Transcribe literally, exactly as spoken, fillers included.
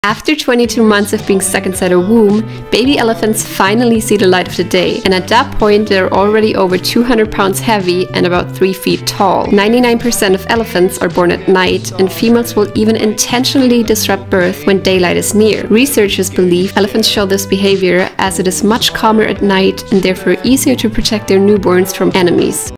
After twenty-two months of being stuck inside a womb, baby elephants finally see the light of the day, and at that point they're already over two hundred pounds heavy and about three feet tall. ninety-nine percent of elephants are born at night, and females will even intentionally disrupt birth when daylight is near. Researchers believe elephants show this behavior as it is much calmer at night and therefore easier to protect their newborns from enemies.